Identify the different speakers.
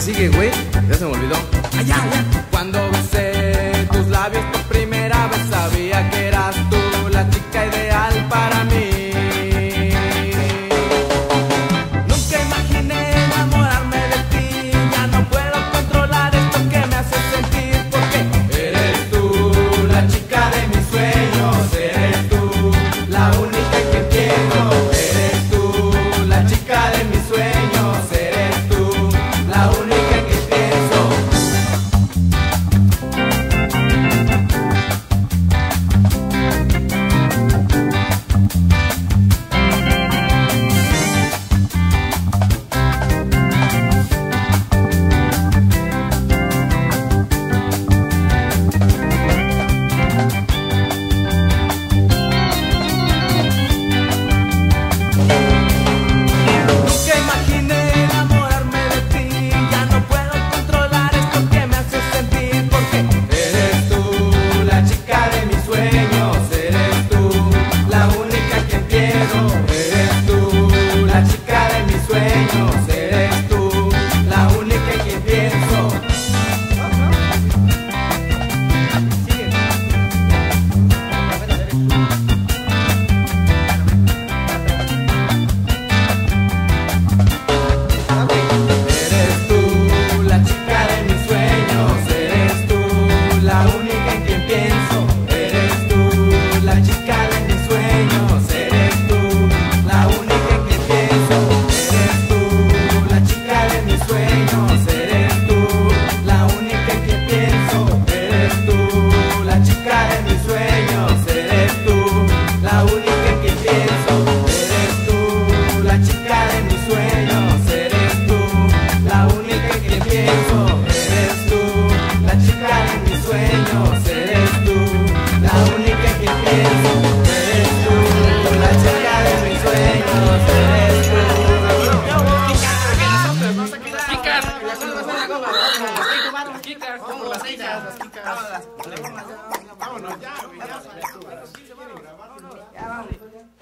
Speaker 1: sigue, güey? Ya se me olvidó.
Speaker 2: Allá, allá.
Speaker 1: Cuando besé tus labios por primera vez, sabía que eras tú la chica ideal para mí. Nunca imaginé enamorarme de ti. Ya no puedo controlar esto que me hace sentir, porque eres tú la chica de mis sueños. Eres tú la única que quiero. Eres tú la chica de mis sueños. Eres tú la única que pienso. Nunca imaginé enamorarme de ti. Ya no puedo controlar esto que me hace sentir, porque eres tú la chica de mis sueños. Eres tú la única que quiero. Eres tú la chica de mis sueños. Eres tú la única que pienso. Eres tú la chica de mis sueños. Eres tú la única en quien pienso. Eres tú la chica de mis sueños. Eres tú la única en quien pienso. Eres tú la chica de mis sueños. Eres tú la única en quien pienso. Eres tú la chica de mis sueños. Eres tú la única en quien pienso. Eres tú la chica de mis sueños. Eres tú la única en quien pienso. Eres tú la chica de mis sueños. Eres tú la única en quien pienso. Eres tú la chica de mis sueños. Eres tú.
Speaker 2: Vámonos ya, güey. Ya, vámonos.